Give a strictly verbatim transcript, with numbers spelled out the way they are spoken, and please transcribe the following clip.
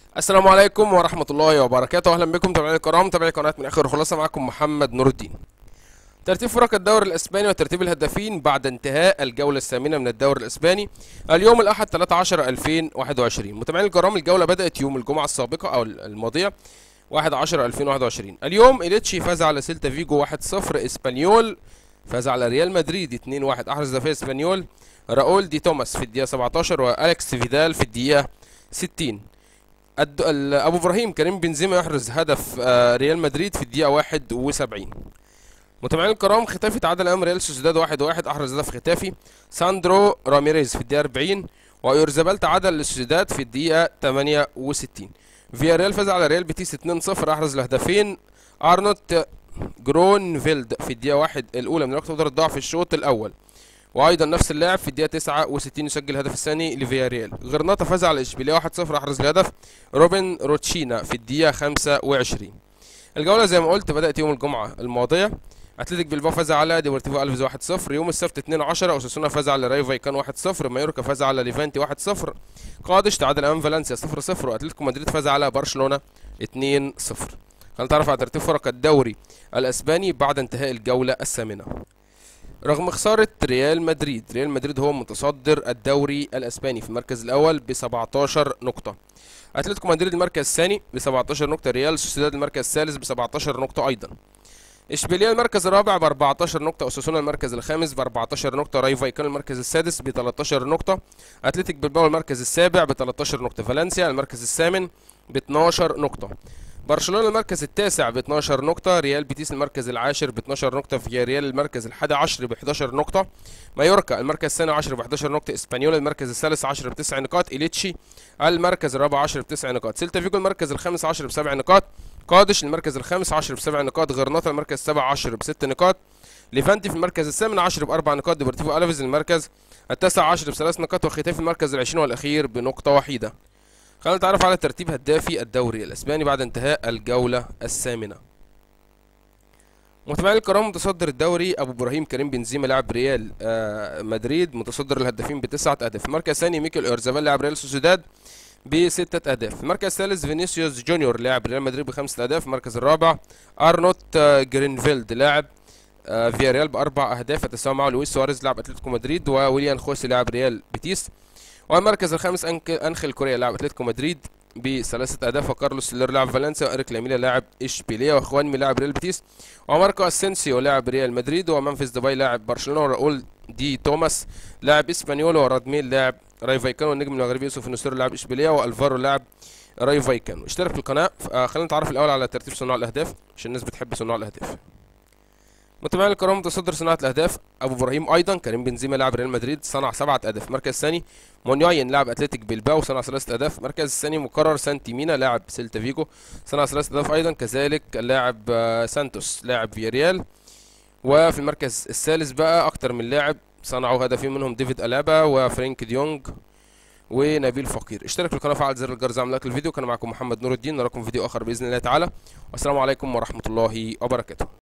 السلام عليكم ورحمة الله وبركاته. أهلا بكم متابعينا الكرام، متابعي قناة من آخر الخلاصة. معكم محمد نور الدين. ترتيب فرق الدوري الإسباني وترتيب الهدافين بعد انتهاء الجولة الثامنة من الدوري الإسباني اليوم الأحد ثلاثة عشر ألفين وواحد وعشرين. متابعينا الكرام، الجولة بدأت يوم الجمعة السابقة أو الماضية واحد عشرة ألفين وواحد وعشرين. اليوم إليتشي فاز على سيلتا فيجو واحد صفر. إسبانيول فاز على ريال مدريد اتنين واحد. أحرز هدفي إسبانيول راؤول دي توماس في الدقيقة سبعتاشر وأليكس فيدال في الدقيقة ستين. الد- ال- ابو ابراهيم كريم بنزيما يحرز هدف آه، ريال مدريد في الدقيقه واحد وسبعين. متابعينا الكرام، ختافي تعادل امام ريال سوسيداد واحد واحد. احرز هدف ختافي ساندرو راميريز في الدقيقه أربعين، وايورزابال تعادل للسوسيداد في الدقيقه ثمانية وستين. فياريال فاز على ريال بيتيس اتنين صفر. احرز الهدفين ارنولد جرونفيلد في الدقيقه واحد الاولى من وقت بدل الضاع في الشوط الاول، وايضا نفس اللاعب في الدقيقه تسعة وستين يسجل الهدف الثاني لفياريال. غرناطه فاز على اشبيليه واحد صفر. احرز الهدف روبن روتشينا في الدقيقه خمسة وعشرين. الجوله زي ما قلت بدات يوم الجمعه الماضيه. اتلتيك بلباو فاز على ديبورتيفو الفيز واحد صفر. يوم السبت اتنين عشرة اوساسونا فاز على رايو فايكان واحد صفر. مايوركا فاز على ليفانتي واحد صفر. قادش تعادل امام فالنسيا صفر صفر. واتلتيكو مدريد فاز على برشلونه اتنين صفر. خلينا نتعرف على ترتيب فرق الدوري الاسباني بعد انتهاء الجوله الثامنه. رغم خسارة ريال مدريد، ريال مدريد هو متصدر الدوري الاسباني في المركز الاول ب سبعتاشر نقطة. اتلتيكو مدريد المركز الثاني ب سبعتاشر نقطة. ريال سوسيداد المركز الثالث ب سبعتاشر نقطة ايضا. اشبيليه المركز الرابع ب أربعتاشر نقطة. اوساسونا المركز الخامس ب أربعتاشر نقطة. رايو فايكان المركز السادس ب تلتاشر نقطة. اتلتيك بلباو المركز السابع ب تلتاشر نقطة. فالنسيا المركز الثامن ب اتناشر نقطة. برشلونة المركز التاسع ب اتناشر نقطة. ريال بيتيس المركز العاشر ب اتناشر نقطة. فياريال المركز الحادي عشر ب حداشر نقطة. مايوركا المركز الثاني عشر ب حداشر نقطة. اسبانيول المركز الثالث عشر ب تسع نقاط. إليتشي المركز الرابع عشر ب تسع نقاط. سيلتا فيجو المركز الخامس عشر ب سبع نقاط. قادش المركز الخامس عشر ب سبع نقاط. غرناطة المركز السابع عشر ب ست نقاط. ليفانتي في المركز الثامن عشر بأربع نقاط. ديبورتيفو ألافيز المركز التاسع عشر بثلاث نقاط. وختافي المركز العشرين والأخير بنقطة وحيدة. خلينا نتعرف على ترتيب هدافي الدوري الاسباني بعد انتهاء الجوله الثامنه. متابعينا الكرام، متصدر الدوري ابو ابراهيم كريم بنزيما لاعب ريال آه مدريد متصدر الهدافين بتسعه اهداف. المركز الثاني ميكيل اورزابال لاعب ريال سوسيداد بستة اهداف. المركز الثالث فينيسيوس جونيور لاعب ريال مدريد بخمسة اهداف. المركز الرابع ارنوت آه جرينفيلد لاعب آه فياريال باربع اهداف، يتساوى معه لويس سواريز لاعب اتلتيكو مدريد وويليان خوسي لاعب ريال بيتيس. والمركز الخامس أنك انخيل كوريا لاعب اتلتيكو مدريد بثلاثة أهداف. وكارلوس سيلر لاعب فالنسيا. وإريك لاميلا لاعب إشبيلية. وإخوانمي لاعب ريال بيتيس. وماركو أسينسيو لاعب ريال مدريد. ومنفيس ديباي لاعب برشلونة. وراؤول دي توماس لاعب إسبانيول. ورادميل لاعب راي فايكان. والنجم المغربي يوسف نصير لاعب إشبيلية. وألفارو لاعب راي فايكان. اشترك في القناة. آه خلينا نتعرف الأول على ترتيب صناع الأهداف عشان الناس بتحب صناع الأهداف. متابعينا الكرام، متصدر صناعة الأهداف أبو إبراهيم أيضا كريم بنزيما لاعب ريال مدريد صنع سبعة أهداف. المركز الثاني مونياين لاعب أتلتيك بلباو صنع ثلاثة أهداف. المركز الثاني مقرر سانتي مينا لاعب سيلتا فيجو صنع ثلاثة أهداف أيضا. كذلك اللاعب آه، سانتوس لاعب فياريال. وفي المركز الثالث بقى أكتر من لاعب صنعوا هدفين، منهم ديفيد ألابا وفرينك ديونج ونبيل فقير. اشترك في القناة وفعل زر الجرس عمل لايك للفيديو. كان معكم محمد نور الدين، نراكم في فيديو آخر بإذن الله تعالى، والسلام عليكم ورحمة الله وبركاته.